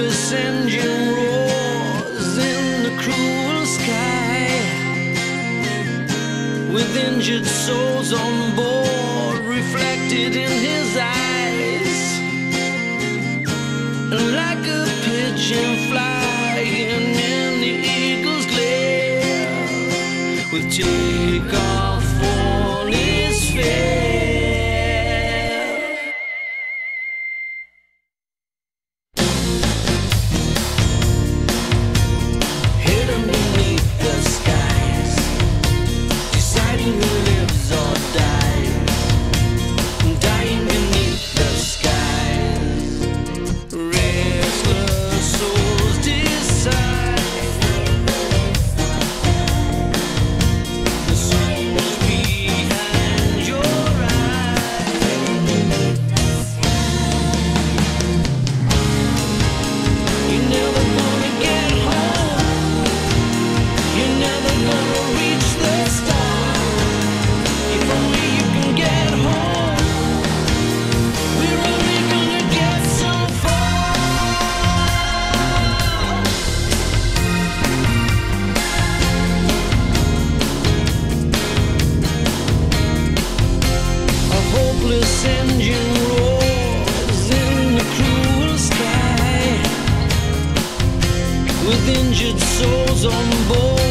hopeless engine roars in the cruel sky, with injured souls on board reflected in his eyes, and like a pigeon flying in the eagle's glare, with takeoff on his face. Engine roars in the cruel sky, with injured souls on board